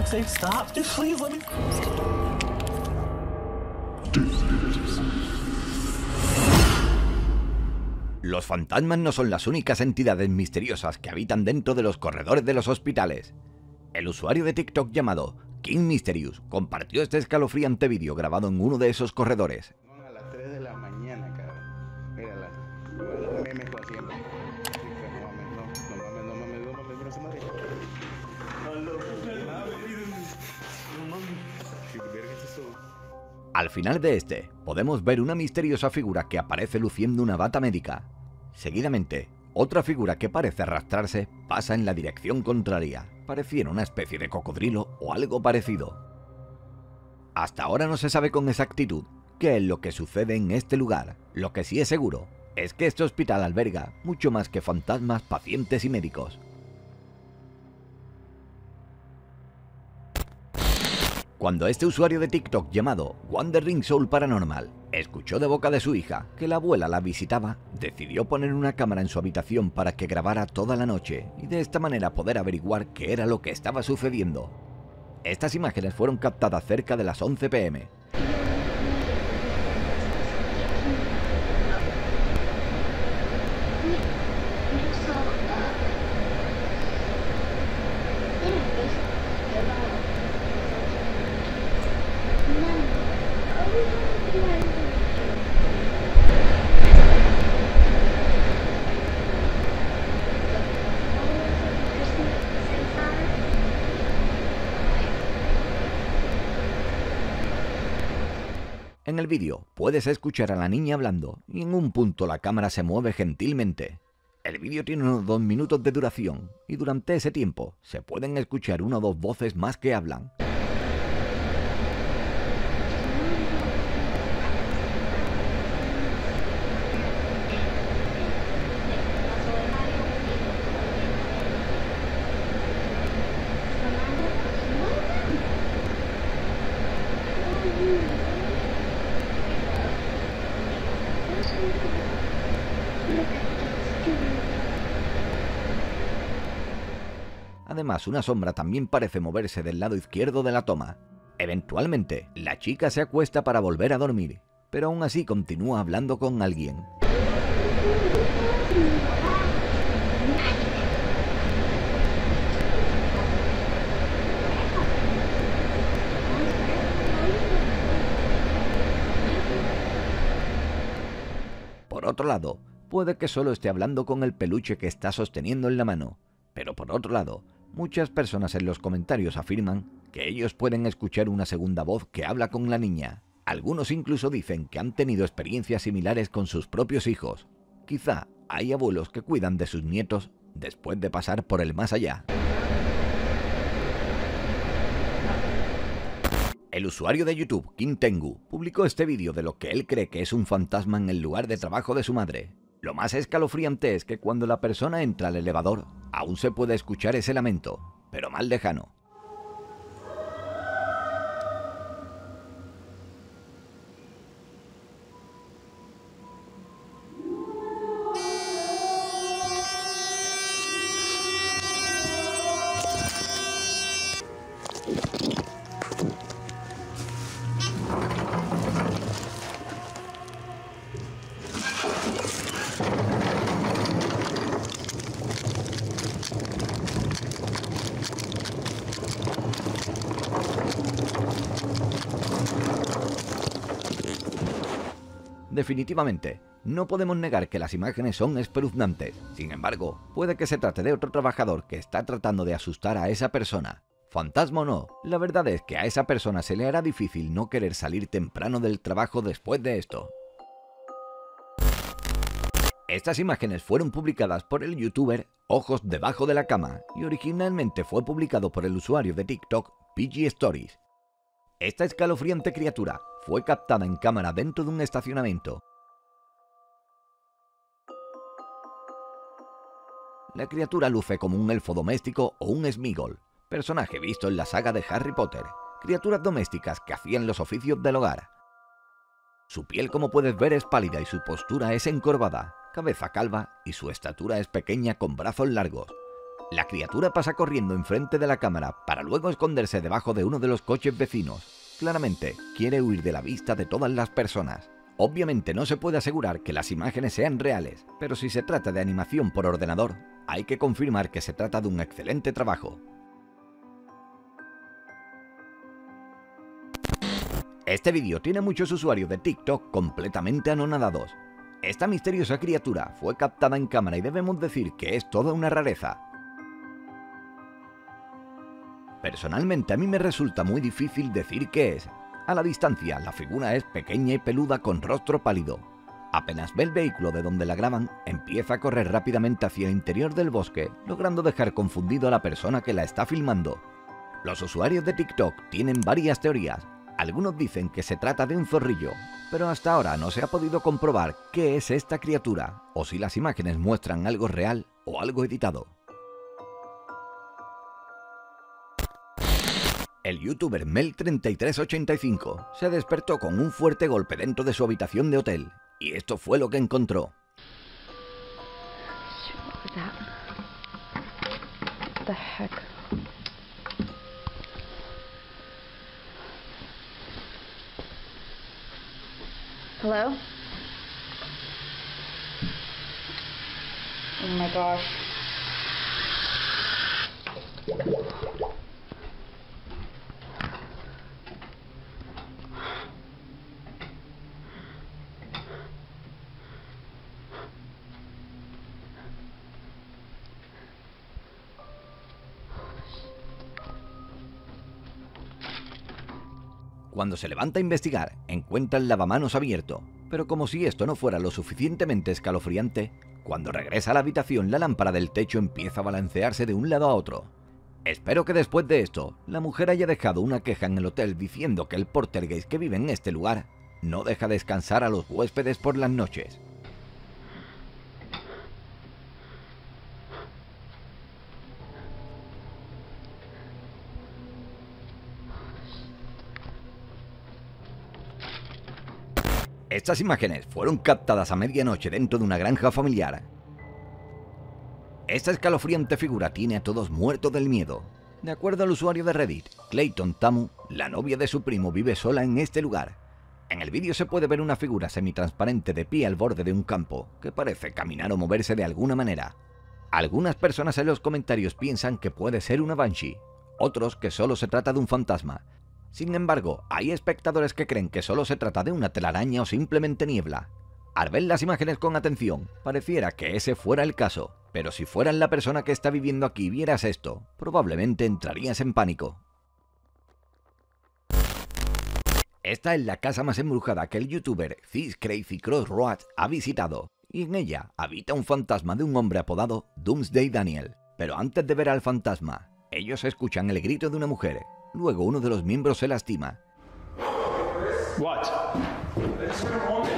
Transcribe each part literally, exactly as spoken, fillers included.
sake, stop. Just please let me. Los fantasmas no son las únicas entidades misteriosas que habitan dentro de los corredores de los hospitales. El usuario de TikTok llamado King Mysterious compartió este escalofriante vídeo grabado en uno de esos corredores. A las tres de la mañana, cabrón. Mírala. Un meme con siempre. No mames, no, no mames, no mames, no mames, mira esa madre. ¿Qué verga es eso? Al final de este, podemos ver una misteriosa figura que aparece luciendo una bata médica. Seguidamente, otra figura que parece arrastrarse pasa en la dirección contraria. Pareciera una especie de cocodrilo o algo parecido. Hasta ahora no se sabe con exactitud qué es lo que sucede en este lugar. Lo que sí es seguro es que este hospital alberga mucho más que fantasmas, pacientes y médicos. Cuando este usuario de TikTok llamado Wandering Soul Paranormal escuchó de boca de su hija que la abuela la visitaba, decidió poner una cámara en su habitación para que grabara toda la noche y de esta manera poder averiguar qué era lo que estaba sucediendo. Estas imágenes fueron captadas cerca de las once pe eme. En el vídeo puedes escuchar a la niña hablando y en un punto la cámara se mueve gentilmente. El vídeo tiene unos dos minutos de duración y durante ese tiempo se pueden escuchar una o dos voces más que hablan. Además, una sombra también parece moverse del lado izquierdo de la toma. Eventualmente, la chica se acuesta para volver a dormir, pero aún así continúa hablando con alguien. Por otro lado, puede que solo esté hablando con el peluche que está sosteniendo en la mano, pero por otro lado, muchas personas en los comentarios afirman que ellos pueden escuchar una segunda voz que habla con la niña. Algunos incluso dicen que han tenido experiencias similares con sus propios hijos. Quizá hay abuelos que cuidan de sus nietos después de pasar por el más allá. El usuario de YouTube, King Tengu, publicó este vídeo de lo que él cree que es un fantasma en el lugar de trabajo de su madre. Lo más escalofriante es que cuando la persona entra al elevador, aún se puede escuchar ese lamento, pero más lejano. Definitivamente, no podemos negar que las imágenes son espeluznantes. Sin embargo, puede que se trate de otro trabajador que está tratando de asustar a esa persona. Fantasma o no, la verdad es que a esa persona se le hará difícil no querer salir temprano del trabajo después de esto. Estas imágenes fueron publicadas por el youtuber Ojos debajo de la cama y originalmente fue publicado por el usuario de TikTok P G Stories. Esta escalofriante criatura fue captada en cámara dentro de un estacionamiento. La criatura luce como un elfo doméstico o un Sméagol, personaje visto en la saga de Harry Potter, criaturas domésticas que hacían los oficios del hogar. Su piel, como puedes ver, es pálida y su postura es encorvada, cabeza calva y su estatura es pequeña con brazos largos. La criatura pasa corriendo enfrente de la cámara para luego esconderse debajo de uno de los coches vecinos. Claramente, quiere huir de la vista de todas las personas. Obviamente no se puede asegurar que las imágenes sean reales, pero si se trata de animación por ordenador, hay que confirmar que se trata de un excelente trabajo. Este vídeo tiene muchos usuarios de TikTok completamente anonadados. Esta misteriosa criatura fue captada en cámara y debemos decir que es toda una rareza. Personalmente a mí me resulta muy difícil decir qué es. A la distancia, la figura es pequeña y peluda con rostro pálido. Apenas ve el vehículo de donde la graban, empieza a correr rápidamente hacia el interior del bosque, logrando dejar confundido a la persona que la está filmando. Los usuarios de TikTok tienen varias teorías. Algunos dicen que se trata de un zorrillo, pero hasta ahora no se ha podido comprobar qué es esta criatura, o si las imágenes muestran algo real o algo editado. El youtuber Mel treinta y tres ochenta y cinco se despertó con un fuerte golpe dentro de su habitación de hotel, y esto fue lo que encontró. Hello? Oh my gosh. Cuando se levanta a investigar, encuentra el lavamanos abierto, pero como si esto no fuera lo suficientemente escalofriante, cuando regresa a la habitación la lámpara del techo empieza a balancearse de un lado a otro. Espero que después de esto, la mujer haya dejado una queja en el hotel diciendo que el poltergeist que vive en este lugar no deja descansar a los huéspedes por las noches. Estas imágenes fueron captadas a medianoche dentro de una granja familiar. Esta escalofriante figura tiene a todos muertos del miedo. De acuerdo al usuario de Reddit, Clayton Tamu, la novia de su primo vive sola en este lugar. En el vídeo se puede ver una figura semitransparente de pie al borde de un campo, que parece caminar o moverse de alguna manera. Algunas personas en los comentarios piensan que puede ser una Banshee, otros que solo se trata de un fantasma. Sin embargo, hay espectadores que creen que solo se trata de una telaraña o simplemente niebla. Al ver las imágenes con atención, pareciera que ese fuera el caso, pero si fueras la persona que está viviendo aquí y vieras esto, probablemente entrarías en pánico. Esta es la casa más embrujada que el youtuber This Crazy Crossroad ha visitado, y en ella habita un fantasma de un hombre apodado Doomsday Daniel. Pero antes de ver al fantasma, ellos escuchan el grito de una mujer. Luego uno de los miembros se lastima. What? It's a woman.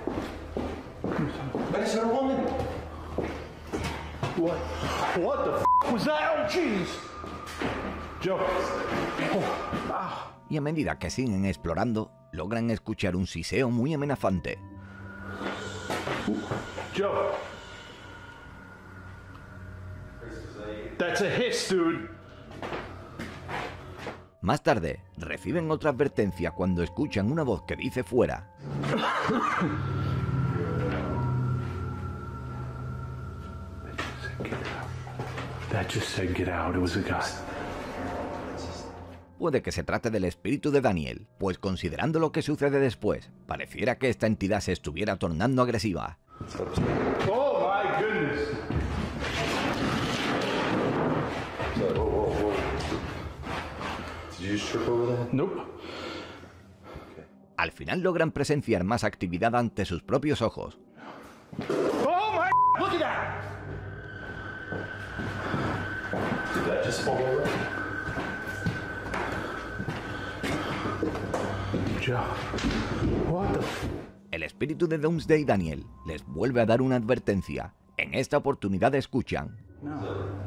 It's a woman. What? What the f was that? Oh, jeez. Joe. Oh. Ah. Y a medida que siguen explorando, logran escuchar un siseo muy amenazante. Joe. That's a hiss, dude. Más tarde, reciben otra advertencia cuando escuchan una voz que dice fuera. That just said get out. It was a guy. Puede que se trate del espíritu de Daniel, pues considerando lo que sucede después, pareciera que esta entidad se estuviera tornando agresiva. Oh my goodness. Nope. Al final logran presenciar más actividad ante sus propios ojos. Oh my! Look at that! Did that just fall over? Joe, what the f El espíritu de Doomsday Daniel les vuelve a dar una advertencia. En esta oportunidad escuchan. No.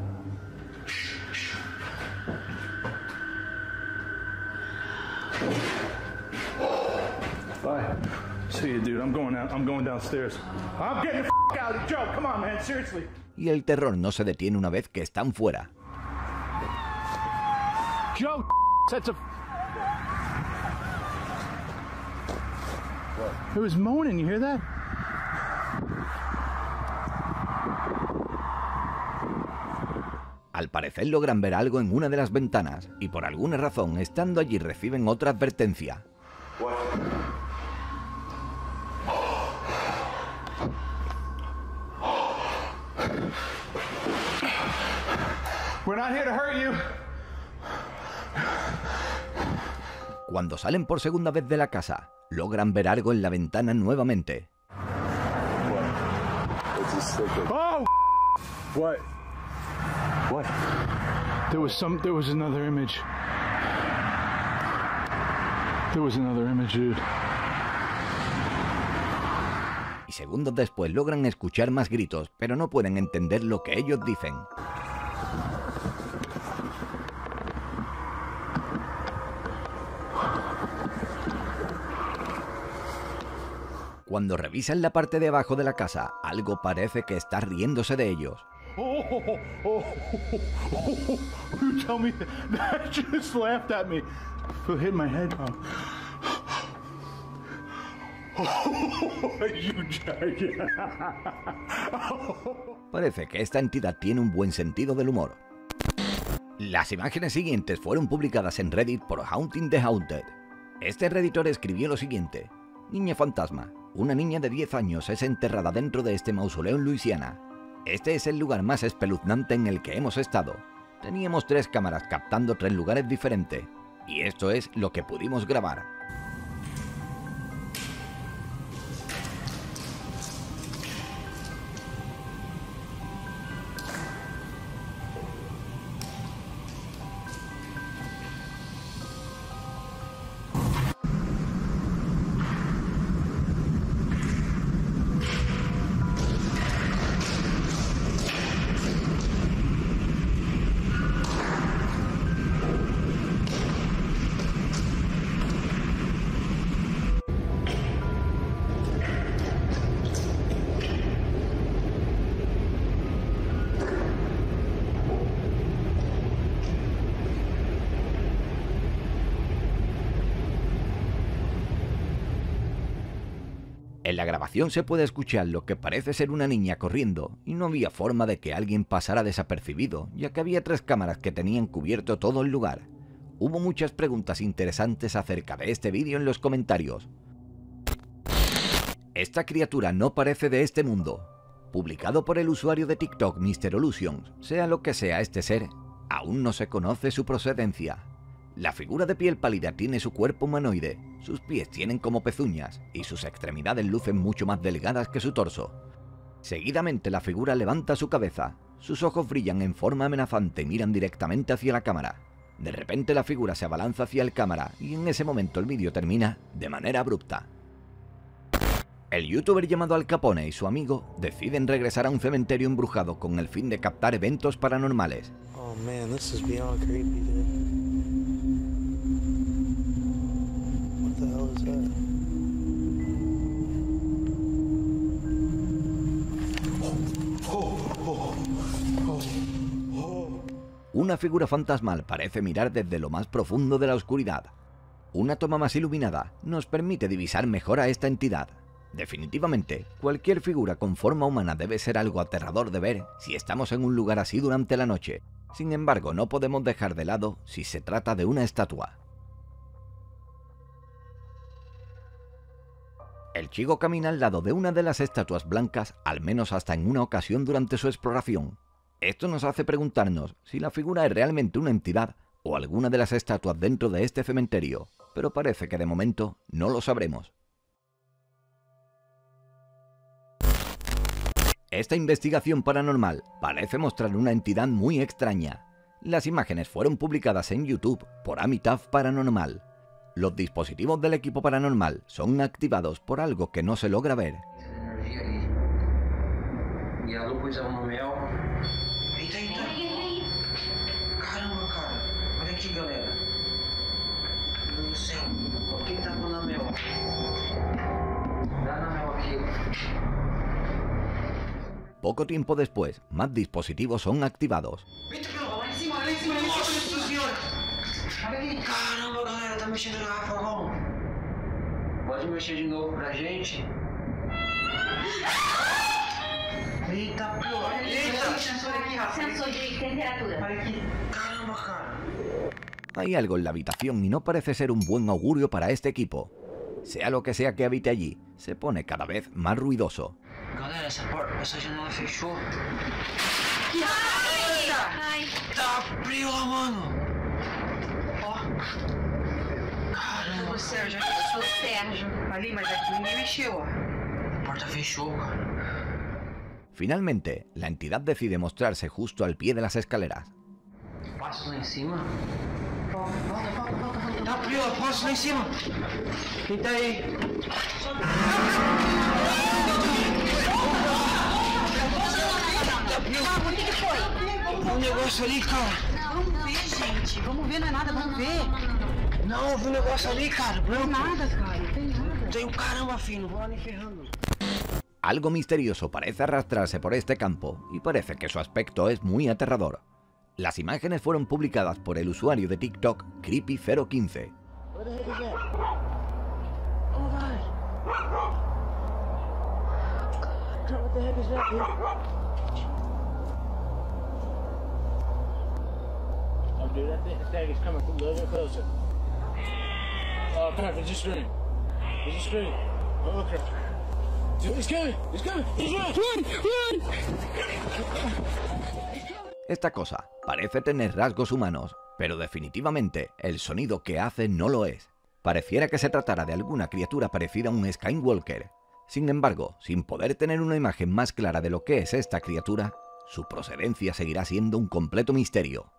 Bye. See you, dude. I'm going out. I'm going downstairs. I'm getting the f out of Joe. Come on, man. Seriously. y el terror no se detiene una vez que están fuera. Joe, that's a... It was moaning, you hear that? Al parecer logran ver algo en una de las ventanas y por alguna razón, estando allí, reciben otra advertencia. What? We're not here to hurt you. Cuando salen por segunda vez de la casa, logran ver algo en la ventana nuevamente. Oh! What? What? There was some. There was another image. There was another image, dude. Y segundos después logran escuchar más gritos, pero no pueden entender lo que ellos dicen. Cuando revisan la parte de abajo de la casa, algo parece que está riéndose de ellos. Oh, oh, oh, oh, you tell me that, that just laughed at me. It hit my head. Oh, you giant. Parece que esta entidad tiene un buen sentido del humor. Las imágenes siguientes fueron publicadas en Reddit por Haunting the Haunted. Este redditor escribió lo siguiente: Niña fantasma. Una niña de diez años es enterrada dentro de este mausoleo en Luisiana. Este es el lugar más espeluznante en el que hemos estado. Teníamos tres cámaras captando tres lugares diferentes, y esto es lo que pudimos grabar. En la grabación se puede escuchar lo que parece ser una niña corriendo, y no había forma de que alguien pasara desapercibido, ya que había tres cámaras que tenían cubierto todo el lugar. Hubo muchas preguntas interesantes acerca de este vídeo en los comentarios. Esta criatura no parece de este mundo. Publicado por el usuario de TikTok mister Illusions, sea lo que sea este ser, aún no se conoce su procedencia. La figura de piel pálida tiene su cuerpo humanoide, sus pies tienen como pezuñas y sus extremidades lucen mucho más delgadas que su torso. Seguidamente la figura levanta su cabeza, sus ojos brillan en forma amenazante y miran directamente hacia la cámara. De repente la figura se abalanza hacia el cámara y en ese momento el vídeo termina de manera abrupta. El youtuber llamado Al Capone y su amigo deciden regresar a un cementerio embrujado con el fin de captar eventos paranormales. Oh man, this is beyond creepy, dude. What the hell is that? Una figura fantasmal parece mirar desde lo más profundo de la oscuridad. Una toma más iluminada nos permite divisar mejor a esta entidad. Definitivamente, cualquier figura con forma humana debe ser algo aterrador de ver si estamos en un lugar así durante la noche. Sin embargo, no podemos dejar de lado si se trata de una estatua. El chico camina al lado de una de las estatuas blancas, al menos hasta en una ocasión durante su exploración. Esto nos hace preguntarnos si la figura es realmente una entidad o alguna de las estatuas dentro de este cementerio, pero parece que de momento no lo sabremos. Esta investigación paranormal parece mostrar una entidad muy extraña. Las imágenes fueron publicadas en YouTube por Amitabh Paranormal. Los dispositivos del equipo paranormal son activados por algo que no se logra ver. poco tiempo después, más dispositivos son activados. Caramba, galera, tá mexendo na garrafa, Ron. Pode mexer de novo pra gente? Eita, pô. Eita. Sensor aqui, Rafa. Sensor de temperatura. Olha aqui. Caramba, cara. Hay algo en la habitación y no parece ser un buen augurio para este equipo. Sea lo que sea que habite allí, se pone cada vez más ruidoso. Galera, essa porta, essa janela fechou. Ai! Tá frio lá, mano. Ó. Caramba, Do céu, já fechou o Sérgio. ali, mas aqui ninguém mexeu, ó. A porta fechou, cara. Finalmente, la entidad decide mostrarse justo al pie de las escaleras. Passo lá em cima. Volta, volta, volta, volta. Tá frio, ó, passo lá em cima. Quem tá aí? O que que foi? Um negócio ali, cara. Vamos ver, gente. Vamos ver, não é nada, vamos ver. Não, eu vi um negócio ali, cara. Não é Branco. nada, cara. Não tem nada. Tem um caramba, filho. Não vou lá nem ferrando. Algo misterioso parece arrastrarse por este campo y parece que su aspecto es muy aterrador. Las imágenes fueron publicadas por el usuario de TikTok Creepy cero quince. Where the heck is that? Oh, God. God, what the heck is that, dude? Oh, dude, that thing, that thing is coming a little bit closer. Oh, crap, it's just screaming. It's just screaming. Oh, crap. Dude, it's coming! It's coming! It's run! Run! Run! Esta cosa parece tener rasgos humanos, pero definitivamente el sonido que hace no lo es. Pareciera que se tratara de alguna criatura parecida a un Skywalker. Sin embargo, sin poder tener una imagen más clara de lo que es esta criatura, su procedencia seguirá siendo un completo misterio.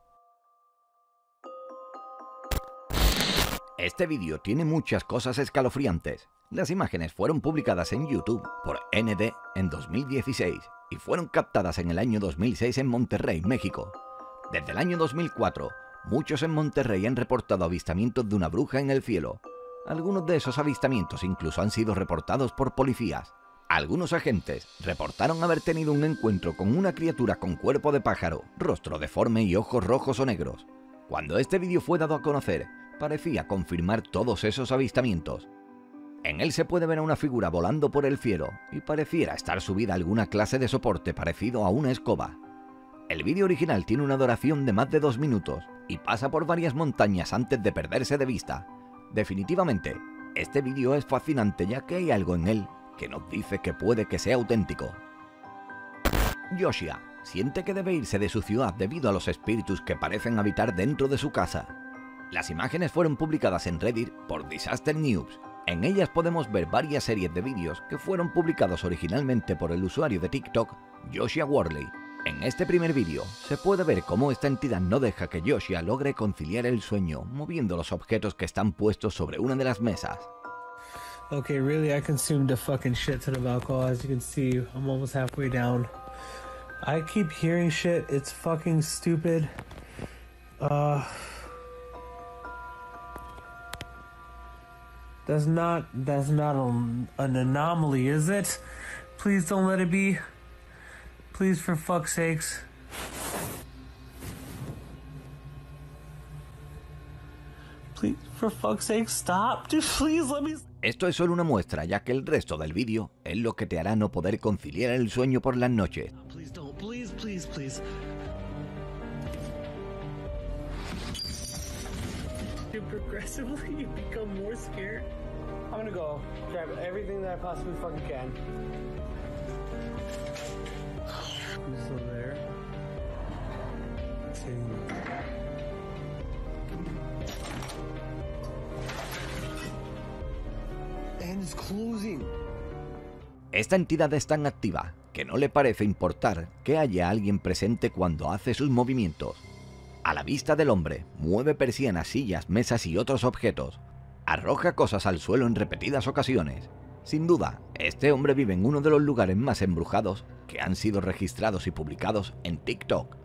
Este vídeo tiene muchas cosas escalofriantes. Las imágenes fueron publicadas en YouTube por N D en dos mil dieciséis y fueron captadas en el año dos mil seis en Monterrey, México. Desde el año dos mil cuatro, muchos en Monterrey han reportado avistamientos de una bruja en el cielo. Algunos de esos avistamientos incluso han sido reportados por policías. Algunos agentes reportaron haber tenido un encuentro con una criatura con cuerpo de pájaro, rostro deforme y ojos rojos o negros. Cuando este vídeo fue dado a conocer, parecía confirmar todos esos avistamientos. En él se puede ver a una figura volando por el cielo y pareciera estar subida a alguna clase de soporte parecido a una escoba. El vídeo original tiene una duración de más de dos minutos y pasa por varias montañas antes de perderse de vista. Definitivamente, este vídeo es fascinante ya que hay algo en él que nos dice que puede que sea auténtico. Yoshia siente que debe irse de su ciudad debido a los espíritus que parecen habitar dentro de su casa. Las imágenes fueron publicadas en Reddit por Disaster News. En ellas podemos ver varias series de vídeos que fueron publicados originalmente por el usuario de TikTok, Yoshia Worley. En este primer vídeo se puede ver cómo esta entidad no deja que Yoshia logre conciliar el sueño moviendo los objetos que están puestos sobre una de las mesas. Okay, really, I consumed a fucking shit ton of alcohol. As you can see, I'm almost halfway down. I keep hearing shit. It's fucking stupid. Uh... That's not, that's not an, an anomaly, is it? Please don't let it be. Please, for fuck's sakes. Please, for fuck's sake, stop. Dude, please let me... Esto es solo una muestra, ya que el resto del vídeo es lo que te hará no poder conciliar el sueño por las noches. Please don't, please, please, please. Progressively, you become more scared. I'm gonna go grab everything that I possibly fucking can. Who's still there? Sitting there. And it's closing. Esta entidad es tan activa que no le parece importar que haya alguien presente cuando hace sus movimientos. A la vista del hombre, mueve persianas, sillas, mesas y otros objetos. Arroja cosas al suelo en repetidas ocasiones. Sin duda, este hombre vive en uno de los lugares más embrujados que han sido registrados y publicados en TikTok.